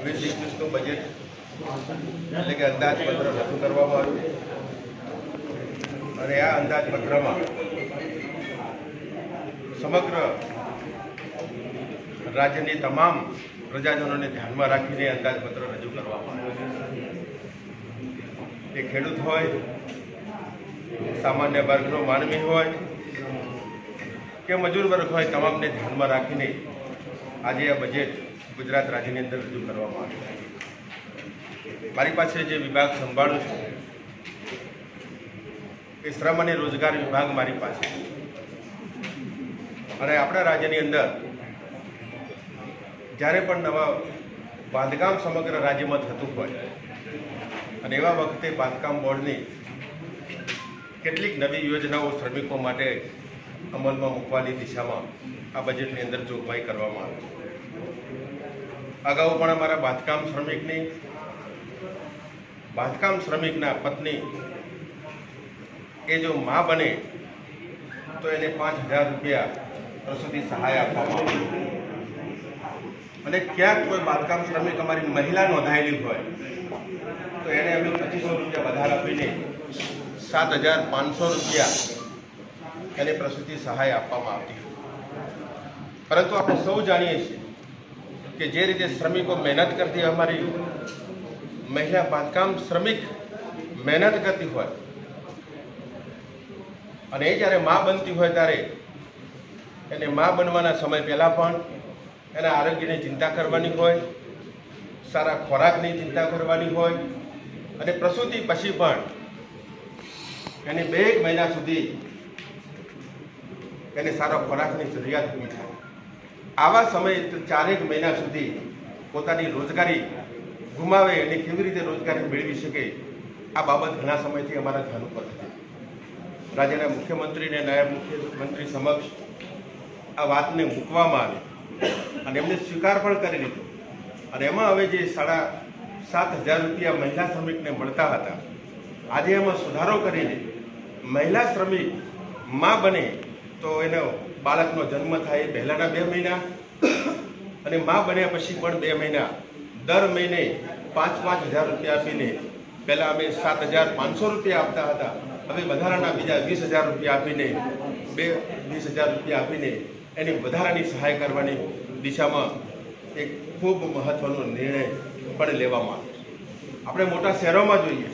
2021નું budget એટલે કે અંદાજપત્ર રજૂ કરવામાં આવ્યું અને આ અંદાજપત્રમાં સમગ્ર રાજ્યની તમામ પ્રજાજનોને ધ્યાનમાં રાખીને અંદાજપત્ર રજૂ કરવામાં આવ્યું છે। એ ખેડૂત હોય, સામાન્ય વર્ગનો માનવી હોય કે મજૂર વર્ગ હોય, તમામને ધ્યાનમાં રાખીને આજે આ બજેટ ગુજરાત રાજ્યની અંદર રજૂ કરવામાં આવ્યું છે। મારી પાસે જે વિભાગ સંભાળું છું એ શ્રમ અને રોજગાર વિભાગ મારી પાસે અને આપણા રાજ્યની અંદર જ્યારે પણ નવા બાંધકામ સમગ્ર રાજ્યમાં થતું હોય અને એવા વખતે બાંધકામ બોર્ડની કેટલીક નવી યોજનાઓ શ્રમિકો માટે અમલમાં મૂકવાની દિશામાં આ બજેટની અંદર જોગવાઈ કરવામાં આવી છે। અગાઉ પણ અમારા બાંધકામ શ્રમિકના પત્ની એ જો મા બને તો એને 5,000 રૂપિયા પ્રસૂતિ સહાય આપવામાં આવે અને ક્યાંક કોઈ બાંધકામ શ્રમિક અમારી મહિલા નોંધાયેલી હોય તો એને અમે 2500 રૂપિયા વધારે આપીને 7,500 રૂપિયા એને પ્રસૂતિ સહાય આપવામાં આવતી હોય। પરંતુ આપણે સૌ જાણીએ છીએ કે જે રીતે શ્રમિકો મહેનત કરતી અમારી મહિલા બાંધકામ શ્રમિક મહેનત કરતી હોય અને એ જ્યારે મા બનતી હોય ત્યારે એને મા બનવાના સમય પહેલાં પણ એના આરોગ્યની ચિંતા કરવાની હોય, સારા ખોરાકની ચિંતા કરવાની હોય અને પ્રસૂતિ પછી પણ એને 2 મહિના સુધી એને સારા ખોરાકની જરૂરિયાત ઊભી થાય। આવા સમયે 4 મહિના સુધી પોતાની રોજગારી ગુમાવે અને કેવી રીતે રોજગારી મેળવી શકે આ બાબત ઘણા સમયથી અમારા ધ્યાન ઉપર હતી। રાજ્યના મુખ્યમંત્રી અને નાયબ મુખ્યમંત્રી સમક્ષ આ વાતને મૂકવામાં આવી અને એમને સ્વીકાર પણ કરી લીધો અને એમાં હવે જે 7,500 રૂપિયા મહિલા શ્રમિકને મળતા હતા આજે એમાં સુધારો કરીને મહિલા શ્રમિક મા બને તો એનો બાળકનો જન્મ થાય પહેલાંના 2 મહિના અને મા બન્યા પછી પણ 2 મહિના દર મહિને 5,000 રૂપિયા આપીને પહેલાં અમે 7,500 રૂપિયા આપતા હતા, હવે વધારાના બીજા 20,000 રૂપિયા આપીને 20,000 રૂપિયા આપીને એની વધારાની સહાય કરવાની દિશામાં એક ખૂબ મહત્ત્વનો નિર્ણય પણ લેવામાં આવ્યો છે। આપણે મોટા શહેરોમાં જોઈએ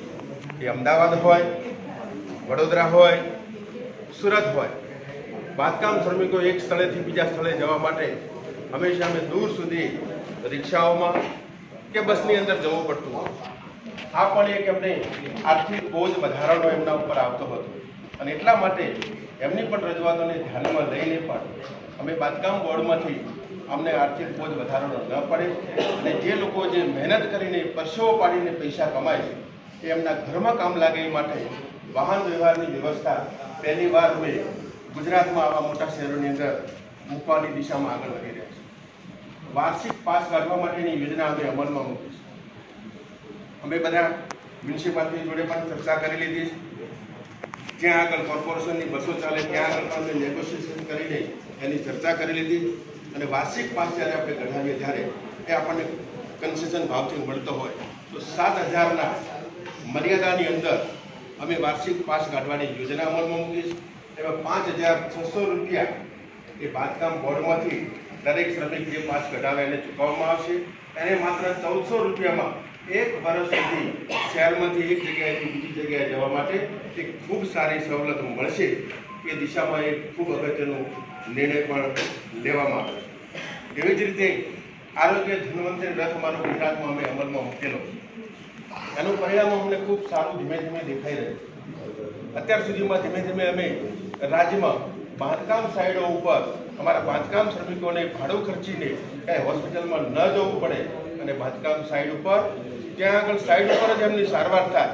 એ અમદાવાદ હોય, વડોદરા હોય, સુરત હોય, બાંધકામ શ્રમિકો એક સ્થળેથી બીજા સ્થળે જવા માટે હંમેશા અમે દૂર સુધી રિક્ષાઓમાં કે બસની અંદર જવું પડતું હોય। આ પણ એક એમને આર્થિક બોજ વધારાનો એમના ઉપર આવતો હતો અને એટલા માટે એમની પણ રજૂઆતોને ધ્યાનમાં લઈને પણ અમે બાંધકામ બોર્ડમાંથી અમને આર્થિક બોજ વધારાનો ન પડે અને જે લોકો જે મહેનત કરીને પરસેવો પાડીને પૈસા કમાય છે એ એમના ઘરમાં કામ લાગે એ માટે વાહન વ્યવહારની વ્યવસ્થા પહેલી વાર અમે ગુજરાતમાં આવા મોટા શહેરોની અંદર મૂકવાની દિશામાં આગળ વધી રહ્યા છે। વાર્ષિક પાસ કાઢવા માટેની યોજના અમે અમલમાં મૂકી છે। અમે બધા મ્યુનિસિપાલિટી જોડે પણ ચર્ચા કરી લીધી છે। જ્યાં આગળ કોર્પોરેશનની બસો ચાલે ત્યાં આગળ પણ અમે નેગોશિએશન કરીને એની ચર્ચા કરી લીધી અને વાર્ષિક પાસ જ્યારે આપણે કઢાવીએ ત્યારે એ આપણને કન્સેશન ભાવથી મળતો હોય તો 7,000ના મર્યાદાની અંદર અમે વાર્ષિક પાસ કાઢવાની યોજના અમલમાં મૂકી છે। એમાં 5,600 રૂપિયા એ બાંધકામ બોર્ડમાંથી દરેક શ્રમિક જે પાસ કઢાવે એને ચૂકવવામાં આવશે એને માત્ર 1,400 રૂપિયામાં 1 વર્ષ સુધી શહેરમાંથી એક જગ્યાએથી બીજી જગ્યાએ જવા માટે એક ખૂબ સારી સવલત મળશે એ દિશામાં એક ખૂબ અગત્યનો નિર્ણય પણ લેવામાં આવે છે। એવી જ રીતે આરોગ્ય ધન્વંતરી રથ અમારો ગુજરાતમાં અમે અમલમાં મૂકેલો એનું પરિણામ અમને ખૂબ સારું ધીમે ધીમે દેખાઈ રહ્યું છે। અત્યાર સુધીમાં ધીમે ધીમે અમે રાજ્યમાં બાંધકામ સાઇટો ઉપર અમારા બાંધકામ શ્રમિકોને ભાડું ખર્ચીને કાંઈ હોસ્પિટલમાં ન જવું પડે અને બાંધકામ સાઇટ ઉપર ત્યાં આગળ સાઇટ ઉપર જ એમની સારવાર થાય।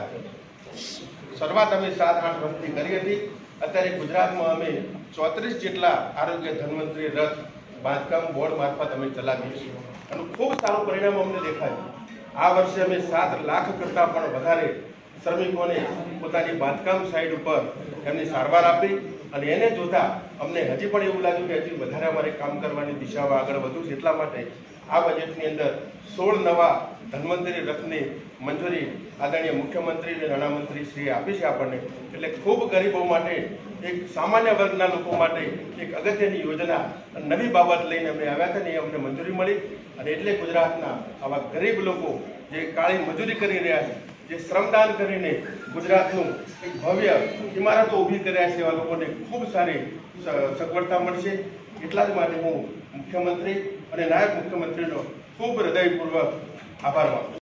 શરૂઆત અમે 7-8 વર્ષથી કરી હતી। અત્યારે ગુજરાતમાં અમે 34 જેટલા આરોગ્ય ધન્વંતરી રથ બાંધકામ બોર્ડ મારફત અમે ચલાવીએ છીએ એનું ખૂબ સારું પરિણામ અમને દેખાય। આ વર્ષે અમે 7 લાખ કરતાં પણ વધારે શ્રમિકોને પોતાની બાંધકામ સાઇટ ઉપર એમની સારવાર આપી અને એને જોતા અમને હજી પણ એવું લાગ્યું કે હજી વધારે અમારે કામ કરવાની દિશામાં આગળ વધવું છે। એટલા માટે આ બજેટની અંદર 16 નવા ધન્વંતરી રથની મંજૂરી આદરણીય મુખ્યમંત્રી અને નાણામંત્રી શ્રી આપી છે આપણને. એટલે ખૂબ ગરીબો માટે, એક સામાન્ય વર્ગના લોકો માટે એક અગત્યની યોજના, નવી બાબત લઈને અમે આવ્યા હતા ને એ અમને મંજૂરી મળી. અને એટલે ગુજરાતના આવા ગરીબ લોકો જે કાળી મજૂરી કરી રહ્યા છે, જે શ્રમદાન કરીને ગુજરાતનું એક ભવ્ય ઇમારતો ઊભી કર્યા છે, એવા લોકોને ખૂબ સારી સગવડતા મળશે. એટલા જ માટે હું મુખ્યમંત્રી અને નાયબ મુખ્યમંત્રીનો ખૂબ હૃદયપૂર્વક આભાર માનું છું.